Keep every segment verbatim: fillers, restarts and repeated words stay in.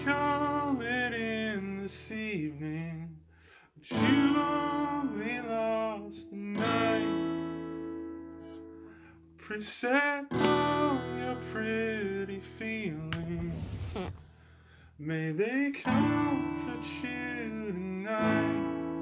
call it in this evening, but you only lost the night. Preset all your pretty feelings, may they comfort you tonight.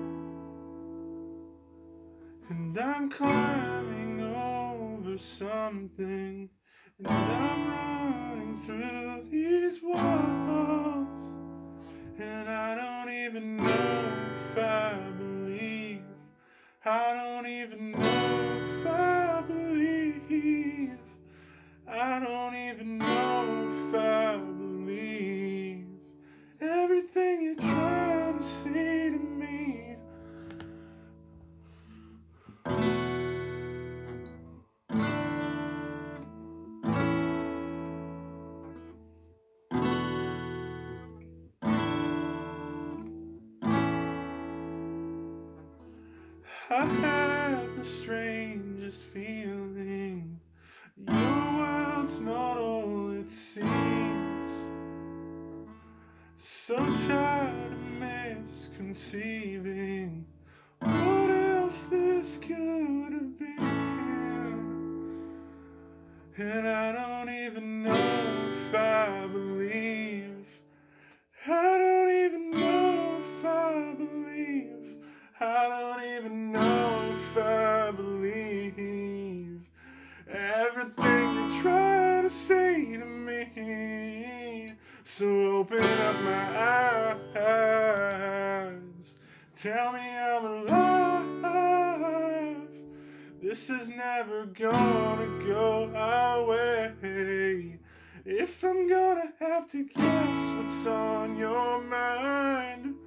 And I'm climbing over something, and I'm running through these walls, and I don't even know if I believe, I don't even know if I believe, I don't even know if I believe everything you try to say to me. I had the strangest feeling, your world's not all it seems. So tired of misconceiving what else this could have been. And I don't even know if I believe, I don't even know if I believe, I don't even know if I believe everything you try to say to me. So open up my eyes, tell me I'm alive. This is never gonna go our way. If I'm gonna have to guess what's on your mind,